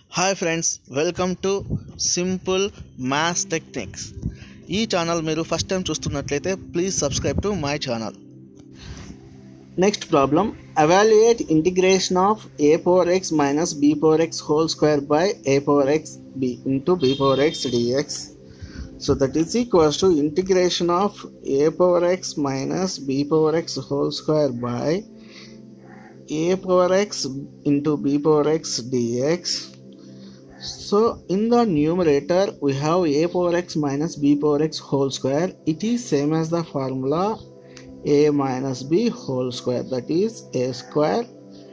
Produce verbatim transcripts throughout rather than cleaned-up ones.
Hi friends, welcome to simple maths techniques. ఈ channel మీరు first time చూస్తున్నట్లయితే please subscribe to my channel. Next problem, evaluate integration of a power x minus b power x whole square by a power x b into b power x dx. So that is equals to integration of a power x minus b power x whole square by a power x into b power x dx. So in the numerator we have a power x minus b power x whole square. It is same as the formula a minus b whole square, that is a square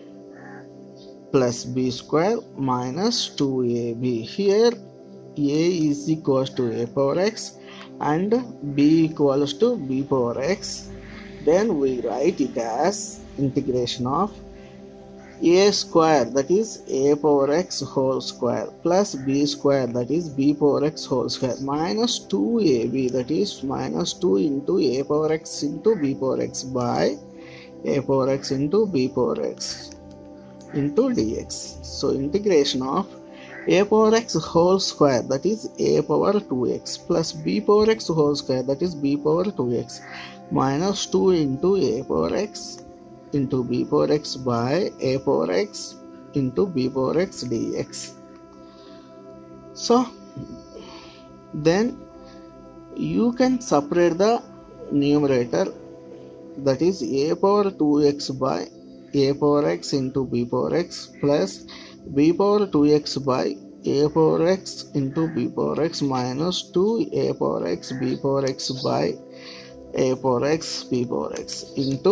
plus b square minus two a b. Here a is equals to a power x and b equals to b power x. Then we write it as integration of a square, that is a power x whole square, plus b square, that is b power x whole square, minus two a b, that is minus two into a power x into b power x by a power x into b power x into dx. So integration of a power x whole square, that is a power two x, plus b power x whole square, that is b power two x, minus two into a power x into b power x by a power x into b power x dx. So then you can separate the numerator, that is a power two x by a power x into b power x plus b power two x by a power x into b power x minus two a power x b power x by a power x b power x into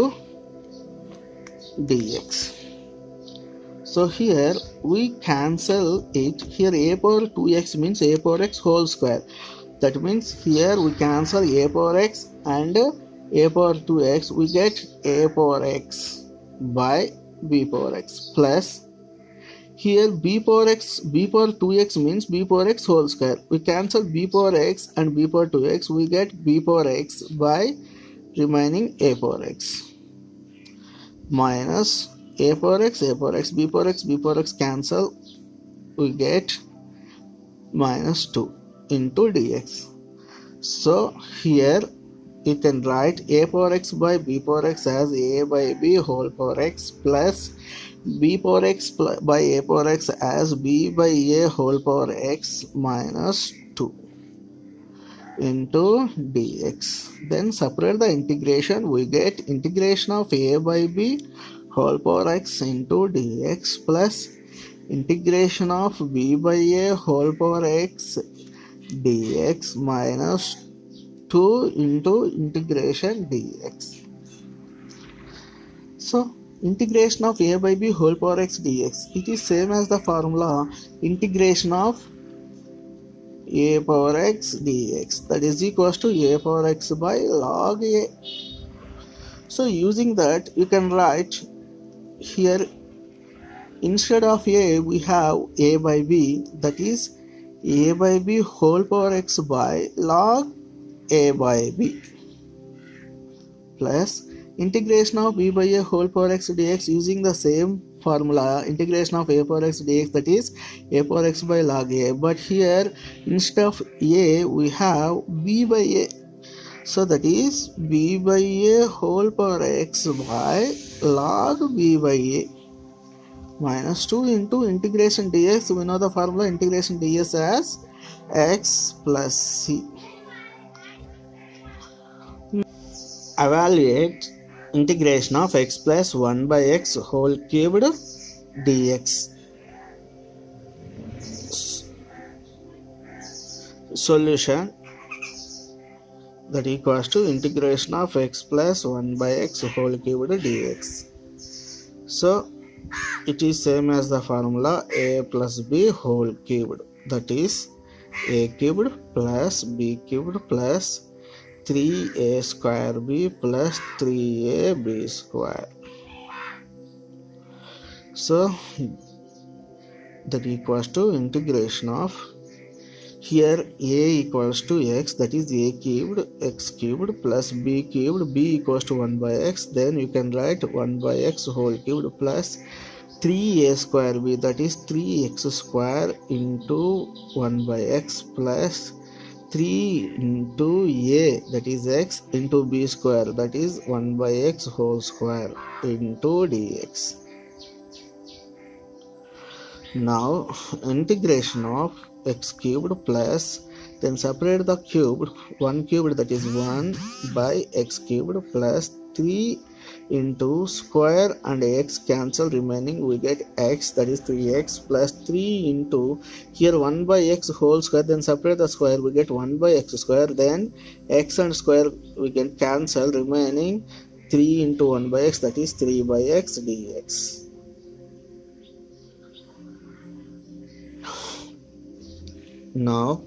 dx. So here we cancel it. Here a power two x means a power x whole square. That means here we cancel a power x and a power two x. We get a power x by b power x plus here b power x, b power two x means b power x whole square. We cancel b power x and b power two x. We get b power x by remaining a power x minus a power x, a power x, b power x, b power x cancel. We get minus two into dx. So here you can write a power x by b power x as a by b whole power x plus b power x by a power x as b by a whole power x minus two into dx. Then separate the integration. We get integration of a by b whole power x into dx plus integration of b by a whole power x dx minus two into integration dx. So integration of a by b whole power x dx, it is same as the formula integration of a power x dx, that is equals to a power x by log a. So using that you can write here instead of a we have a by b, that is a by b whole power x by log a by b plus integration of b by a whole power x dx using the same formula integration of a power x dx, that is a power x by log a, but here instead of a we have b by a, so that is b by a whole power x by log b by a minus two into integration dx. We know the formula integration dx as x plus c. Evaluate integration of x plus one by x whole cubed dx. Solution, that equals to integration of x plus one by x whole cubed dx. So it is same as the formula a plus b whole cubed, that is a cubed plus b cubed plus three a square b plus three a b square. So that equals to integration of here a equals to x, that is a cubed x cubed plus b cubed, b equals to one by x. Then you can write one by x whole cubed plus three a square b, that is three x square into one by x, plus three into a, that is x, into b square, that is one by x whole square, into dx. Now integration of x cubed plus, then separate the cubed, one cubed, that is one by x cubed, plus three into square and x cancel, remaining we get x, that is three x, plus three into here one by x whole square, then separate the square, we get one by x square, then x and square we can cancel, remaining three into one by x, that is three by x dx. Now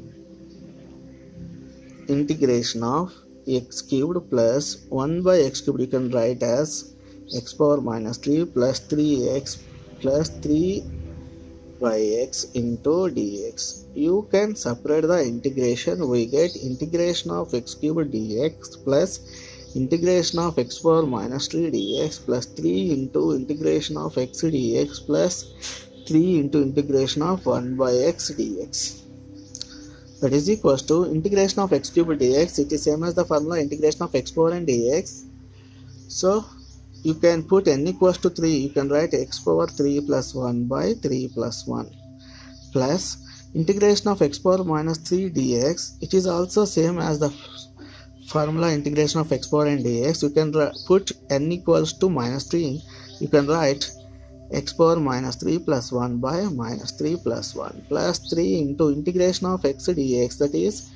integration of x cubed plus one by x cubed, you can write as x power minus three plus three x plus three by x into dx. You can separate the integration, we get integration of x cubed dx plus integration of x power minus three dx plus three into integration of x dx plus three into integration of one by x dx. That is equals to integration of x cubed dx. It is same as the formula integration of x power n dx. So you can put n equals to three. You can write x power three plus one by three plus one, plus integration of x power minus three dx. It is also same as the formula integration of x power n dx. You can put n equals to minus three. You can write x power minus three plus one by minus three plus one, plus three into integration of x dx, that is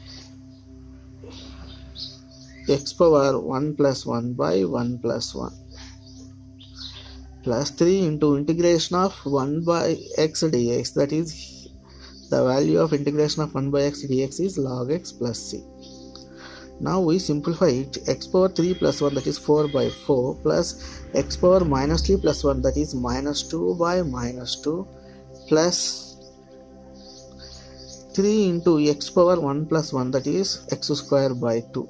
x power one plus one by one plus one, plus three into integration of one by x dx, that is the value of integration of one by x dx is log x plus c. Now we simplify it. X power three plus one, that is four by four, plus x power minus three plus one, that is minus two by minus two, plus three into x power one plus one, that is x square by two,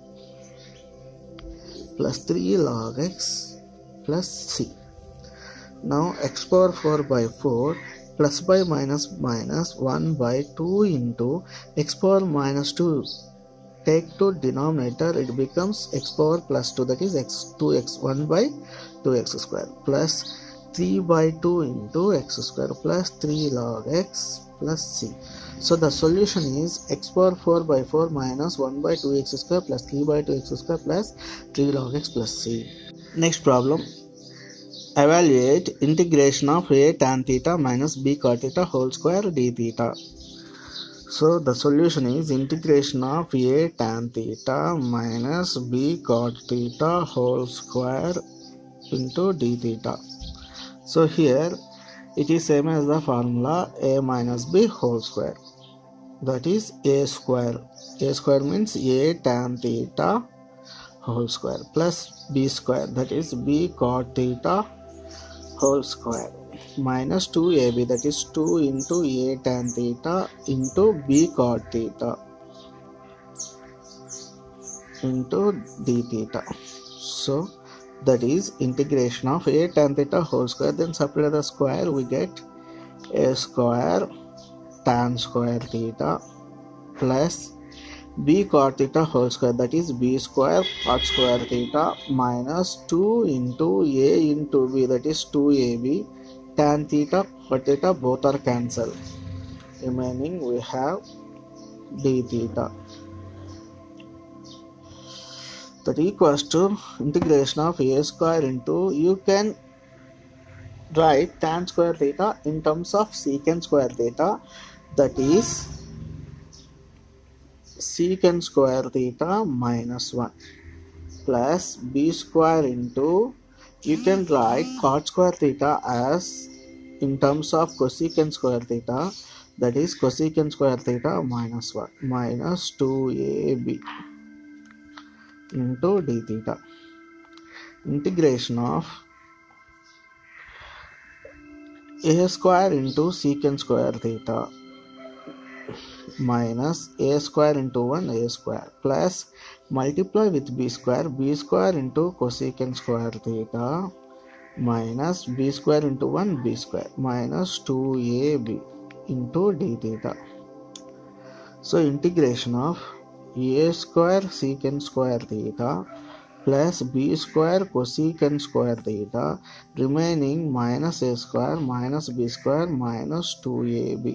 plus three log x plus c. Now x power four by four, plus by minus minus one by two into x power minus two, take to denominator, it becomes x power plus two, that is x two x one by two x square, plus three by two into x square, plus three log x plus c. So the solution is x power four by four minus one by two x square plus three by two x square plus three log x plus c. Next problem. Evaluate integration of a tan theta minus b cot theta whole square d theta. So the solution is integration of a tan theta minus b cot theta whole square into d theta. So here it is same as the formula a minus b whole square, that is a square. A square means a tan theta whole square plus b square, that is b cot theta whole square, minus two a b, that is two into a tan theta into b cot theta into d theta. So that is integration of a tan theta whole square, then separate the square, we get a square tan square theta plus b cot theta whole square, that is b square cot square theta, minus two into a into b, that is two a b, tan theta cot theta both are cancelled, remaining we have d theta. That equals to integration of a square into, you can write tan square theta in terms of secant square theta, that is secant square theta minus one, plus b square into, you can write cot square theta as in terms of cosecant square theta, that is cosecant square theta minus one, minus two a b into d theta. Integration of a square into secant square theta minus a square into one a square, plus multiply with b square, b square into cosecant square theta minus b square into one b square minus two a b into d theta. So integration of a square secant square theta plus b square cosecant square theta remaining minus a square minus b square minus two a b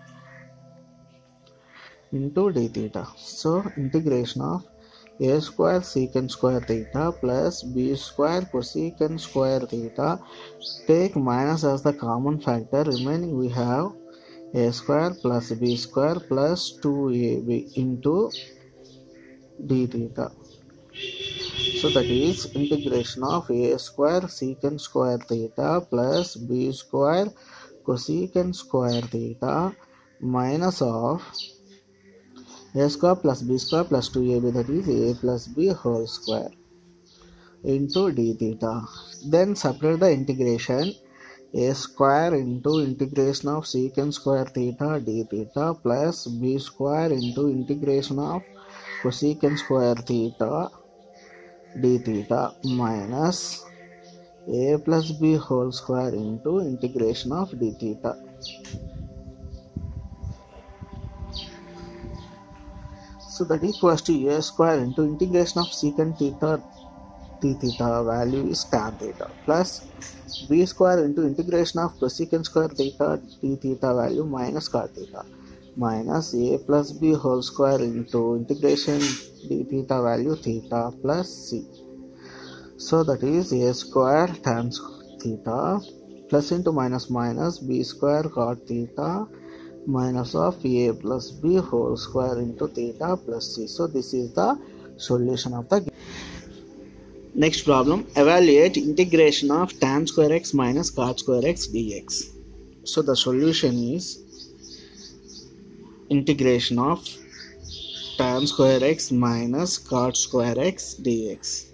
into d theta. So integration of a square secant square theta plus b square cosecant square theta, take minus as the common factor, remaining we have a square plus b square plus two a b into d theta. So that is integration of a square secant square theta plus b square cosecant square theta minus of a square plus b square plus two a b, that is a plus b whole square into d theta. Then separate the integration. A square into integration of secant square theta d theta plus b square into integration of cosecant square theta d theta minus a plus b whole square into integration of d theta. So that equals to a square into integration of secant theta d theta, value is tan theta, plus b square into integration of cosecant square theta d theta, value minus cot theta, minus a plus b whole square into integration d theta, value theta plus c. So that is a square tan theta plus into minus minus b square cot theta minus of a plus b whole square into theta plus c. So this is the solution of the. Next problem, evaluate integration of tan square x minus cot square x dx. So the solution is integration of tan square x minus cot square x dx.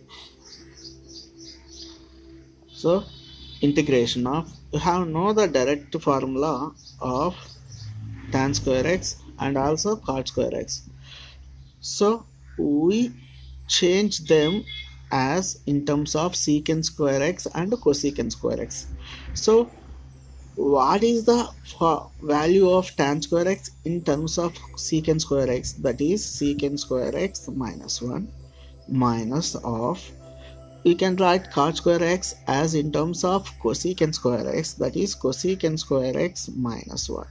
So integration of, you have know the direct formula of tan square x and also cot square x. So we change them as in terms of secant square x and cosecant square x. So what is the value of tan square x in terms of secant square x? That is secant square x minus one minus of, we can write cot square x as in terms of cosecant square x, that is cosecant square x minus one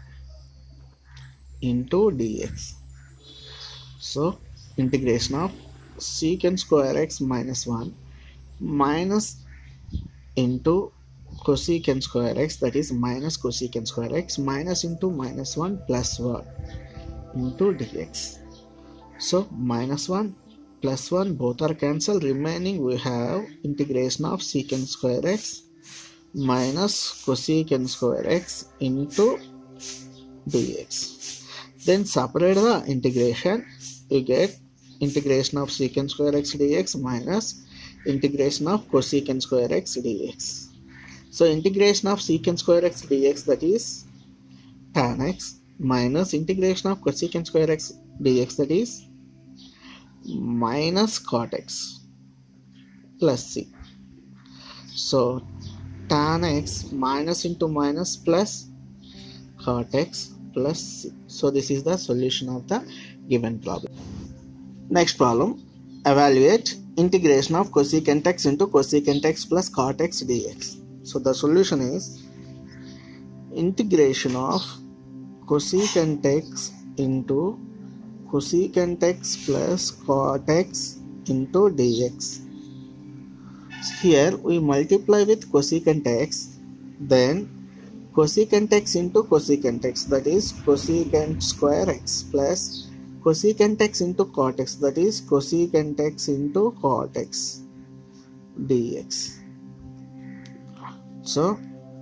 into dx. So integration of secant square x minus one minus into cosecant square x, that is minus cosecant square x minus into minus one plus one into dx. So minus one plus one both are cancelled, remaining we have integration of secant square x minus cosecant square x into dx. Then separate the integration, you get integration of secant square x dx minus integration of cosecant square x dx. So integration of secant square x dx, that is tan x, minus integration of cosecant square x dx, that is minus cot x plus c. So tan x minus into minus plus cot x plus c. So this is the solution of the given problem. Next problem, evaluate integration of cosecant x into cosecant x plus cot x dx. So the solution is integration of cosecant x into cosecant x plus cot x into dx. Here we multiply with cosecant x, then cosecant x into cosecant x, that is cosecant square x, plus cosecant x into cot x, that is cosecant x into cot x dx. So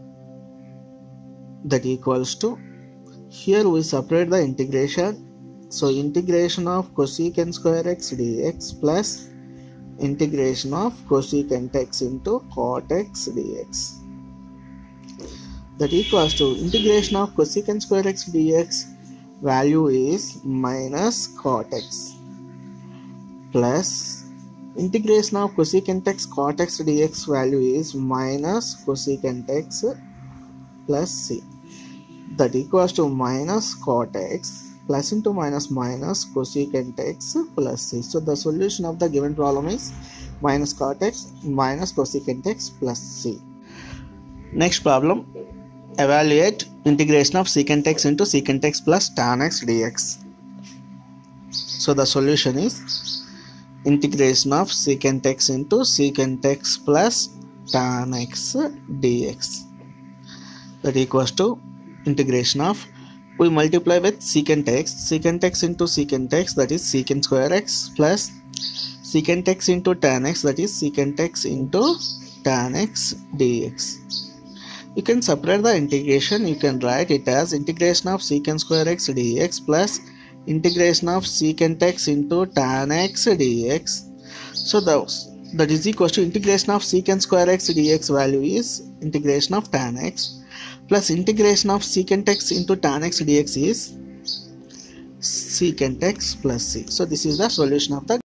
that equals to, here we separate the integration. So integration of cosecant square x dx plus integration of cosecant x into cot x dx. That equals to integration of cosecant square x dx, value is minus cot x plus Integration of cosecant x cot x dx value is minus cosecant x plus c. That equals to minus cot x plus into minus minus cosecant x plus c. So the solution of the given problem is minus cot x minus cosecant x plus c. Next problem, evaluate integration of secant x into secant x plus tan x dx. So the solution is integration of secant x into secant x plus tan x dx. That equals to integration of, we multiply with secant x, secant x into secant x, that is secant square x, plus secant x into tan x, that is secant x into tan x dx. You can separate the integration. You can write it as integration of secant square x dx plus integration of secant x into tan x dx. So the, that is equal to integration of secant square x dx value is integration of tan x plus integration of secant x into tan x dx is secant x plus c. So this is the solution of the